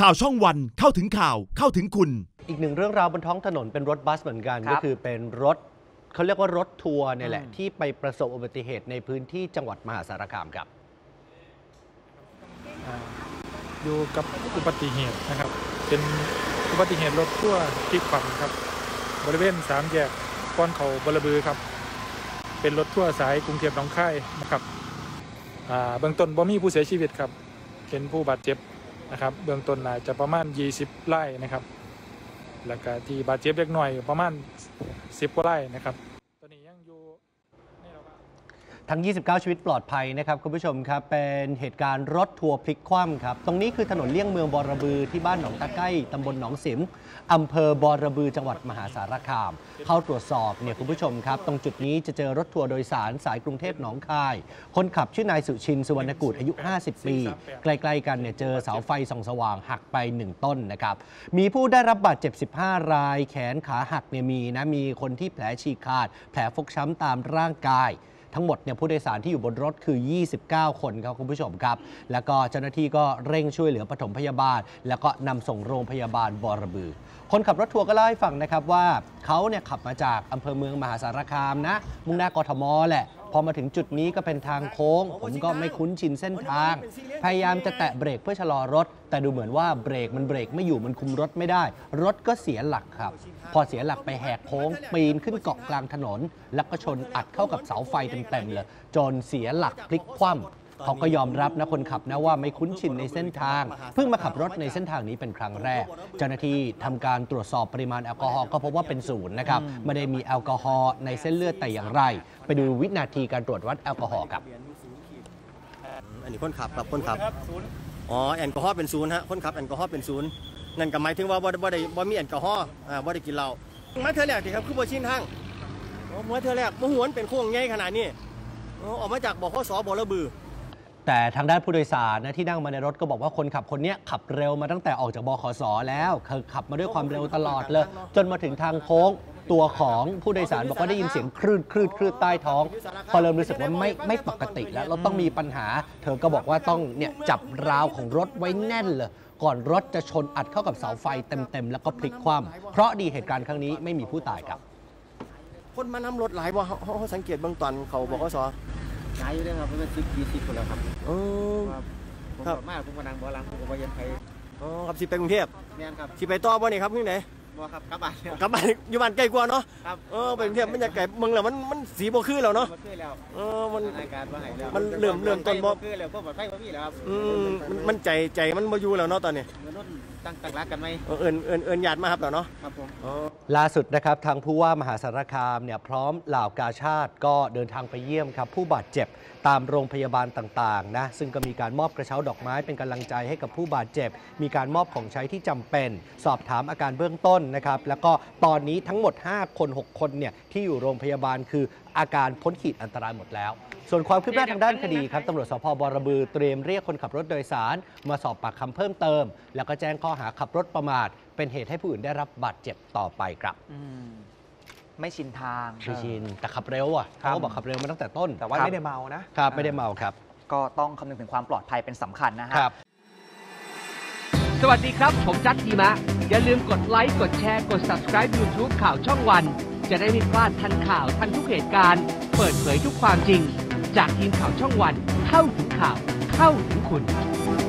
ข่าวช่องวันเข้าถึงข่าวเข้าถึงคุณอีกหนึ่งเรื่องราวบนท้องถนนเป็นรถบัสเหมือนกันก็คือเป็นรถเขาเรียกว่ารถทัวร์เนี่ยแหละที่ไปประสบอุบัติเหตุในพื้นที่จังหวัดมหาสารคามครับอยู่กับอุบัติเหตุนะครับเป็นอุบัติเหตุรถทัวร์พลิกคว่ำครับบริเวณ3 แยกก้อนเขาบรบือครับเป็นรถทัวร์สายกรุงเทพหนองคายนะครับเบื้องต้นบ่มีผู้เสียชีวิตครับเป็นผู้บาดเจ็บนะครับเบื้องต้นน่าจะประมาณ20 ไร่นะครับแล้วก็ที่บาดเจ็บเล็กน้อยประมาณ10 กว่าไร่นะครับตอนนี้ยังอยู่ทั้ง29ชีวิตปลอดภัยนะครับคุณผู้ชมครับเป็นเหตุการณ์รถทัวร์พลิกคว่ำครับตรงนี้คือถนนเลี่ยงเมืองบรบือที่บ้านหนองตะไก้ตำบลหนองสิมอำเภอบรบือจังหวัดมหาสารคามเข้าตรวจสอบเนี่ยคุณผู้ชมครับตรงจุดนี้จะเจอรถทัวร์โดยสารสายกรุงเทพหนองคายคนขับชื่อนายสุชินสุวรรณกุลอายุ50 ปีใกล้ๆกันเนี่ยเจอเสาไฟส่องสว่างหักไป1 ต้นนะครับมีผู้ได้รับบาดเจ็บ15 รายแขนขาหักเนี่ยมีคนที่แผลฉีกขาดแผลฟกช้ำตามร่างกายทั้งหมดเนี่ยผู้โดยสารที่อยู่บนรถคือ29 คนครับคุณผู้ชมครับแล้วก็เจ้าหน้าที่ก็เร่งช่วยเหลือปฐมพยาบาลแล้วก็นำส่งโรงพยาบาลบรบือคนขับรถทัวร์ก็เล่าให้ฟังนะครับว่าเขาเนี่ยขับมาจากอำเภอเมืองมหาสารคามนะมุ่งหน้ากทมแหละพอมาถึงจุดนี้ก็เป็นทางโค้งผมก็ไม่คุ้นชินเส้นทางพยายามจะแตะเบรกเพื่อชะลอรถแต่ดูเหมือนว่าเบรกไม่อยู่มันคุมรถไม่ได้รถก็เสียหลักครับพอเสียหลักไปแหกโค้งปีนขึ้นเกาะกลางถนนแล้วก็ชนอัดเข้ากับเสาไฟเต็มๆเลยจนเสียหลักพลิกคว่ำเขาก็ยอมรับนะคนขับนะว่าไม่คุ้นชินในเส้นทางเพิ่งมาขับรถในเส้นทางนี้เป็นครั้งแรกเจ้าหน้าที่ทำการตรวจสอบปริมาณแอลกอฮอล์ก็พบว่าเป็น0นะครับไม่ได้มีแอลกอฮอล์ในเส้นเลือดแต่อย่างไรไปดูวินาทีการตรวจวัดแอลกอฮอล์ครับอันนี้คนขับครับคนขับอ๋อแอลกอฮอล์เป็น0ฮะคนขับแอลกอฮอล์เป็น0นั่นก็หมายถึงว่าบ่มีแอลกอฮอล์บ่ได้กินเหล้ามาเธอแรกที่ครับคือบ่ชินทางเมื่อเธอแรกบ่หวนเป็นโค้งใหญ่ขนาดนี้ออกมาจากบขส.บรบือแต่ทางด้านผู้โดยสารนะที่นั่งมาในรถก็บอกว่าคนขับคนนี้ขับเร็วมาตั้งแต่ออกจากบขส.แล้วคือขับมาด้วยความเร็วตลอดเลยจนมาถึงทางโค้งตัวของผู้โดยสารบอกว่าได้ยินเสียงคลื่นใต้ท้องพอเริ่มรู้สึกว่าไม่ปกติแล้วเราต้องมีปัญหาเธอก็บอกว่าต้องเนี่ยจับราวของรถไว้แน่นเลยก่อนรถจะชนอัดเข้ากับเสาไฟเต็มแล้วก็พลิกคว่ำเพราะดีเหตุการณ์ครั้งนี้ไม่มีผู้ตายครับคนมานำรถหลายว่าเขาสังเกตเบื้องต้นเขาบขส. หลายอยู่เลยครับเป็น10-20 คนแล้วครับครับมากผมกำลังบ่หลังผมก็บ่ยังไปครับสิไปกรุงเทพแม่นครับสิไปต่อบ่นี่ครับที่ไหนบ่ครับกลับบ้านอยู่บ้านใกล้กว่าเนาะครับไปกรุงเทพมันจะไกลมึงแล้วมันสีบ่คือแล้วเนาะบ่คือแล้วมันรายการบ่ให้แล้วมันเริ่มต้นบ่คือแล้วบ่ปลอดภัยบ่มีแล้วครับมันใจมันบ่อยู่แล้วเนาะตอนนี้ตั้งรักกันไหมเอิญญาติมาครับเนาะครับผมล่าสุดนะครับทางผู้ว่ามหาสารคามเนี่ยพร้อมเหล่ากาชาติก็เดินทางไปเยี่ยมครับผู้บาดเจ็บตามโรงพยาบาลต่างๆนะซึ่งก็มีการมอบกระเช้าดอกไม้เป็นกำลังใจให้กับผู้บาดเจ็บมีการมอบของใช้ที่จำเป็นสอบถามอาการเบื้องต้นนะครับแล้วก็ตอนนี้ทั้งหมด5 คน 6 คนเนี่ยที่อยู่โรงพยาบาลคืออาการพ้นขีดอันตรายหมดแล้วส่วนความคืบหน้าทางด้านคดีครับตำรวจสภ.บรบือเตรียมเรียกคนขับรถโดยสารมาสอบปากคำเพิ่มเติมแล้วก็แจ้งข้อหาขับรถประมาทเป็นเหตุให้ผู้อื่นได้รับบาดเจ็บต่อไปครับไม่ชินทางไม่ชินแต่ขับเร็วอ่ะเขาบอกขับเร็วมาตั้งแต่ต้นแต่ว่าไม่ได้เมานะครับไม่ได้เมาครับก็ต้องคำนึงถึงความปลอดภัยเป็นสำคัญนะฮะสวัสดีครับผมจัดทีมะอย่าลืมกดไลค์กดแชร์กด Subscribe YouTube ข่าวช่องวันจะได้ไม่พลาดทันข่าวทันทุกเหตุการณ์เปิดเผยทุกความจริงจากทีมข่าวช่องวันเข้าถึงข่าวเข้าถึงคุณ